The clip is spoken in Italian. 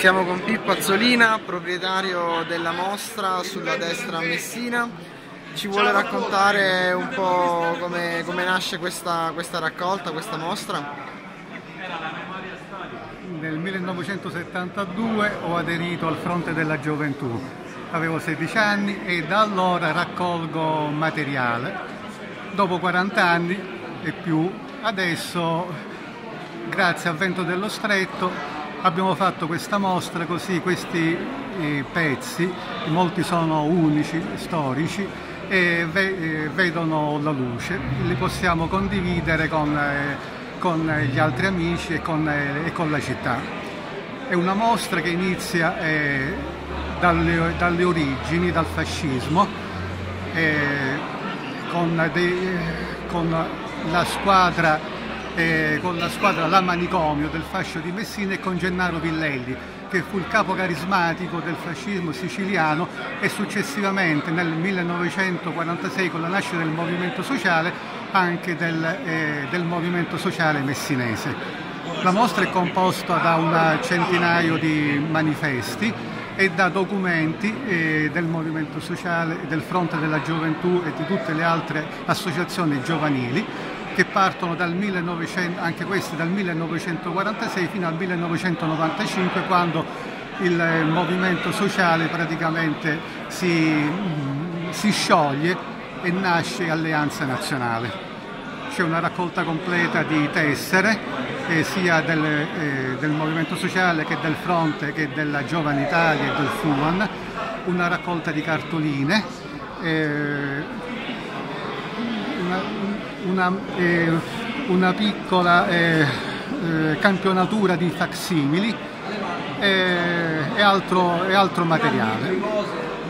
Siamo con Pippo Azzolina, proprietario della mostra sulla destra a Messina. Ci vuole raccontare un po' come nasce questa raccolta, questa mostra? Nel 1972 ho aderito al Fronte della Gioventù, avevo 16 anni e da allora raccolgo materiale. Dopo 40 anni e più, adesso, grazie al Vento dello Stretto, abbiamo fatto questa mostra, così questi pezzi, molti sono unici, storici, e vedono la luce, li possiamo condividere con gli altri amici e con la città. È una mostra che inizia dalle origini, dal fascismo, con la squadra La Manicomio del fascio di Messina e con Gennaro Villelli, che fu il capo carismatico del fascismo siciliano, e successivamente nel 1946, con la nascita del movimento sociale, anche del movimento sociale messinese. La mostra è composta da un centinaio di manifesti e da documenti del movimento sociale, del Fronte della Gioventù e di tutte le altre associazioni giovanili, che partono anche questi dal 1946 fino al 1995, quando il movimento sociale praticamente si scioglie e nasce Alleanza Nazionale. C'è una raccolta completa di tessere, sia del movimento sociale che del Fronte che della Giovane Italia e del FUAN, una raccolta di cartoline, una piccola campionatura di facsimili e altro materiale.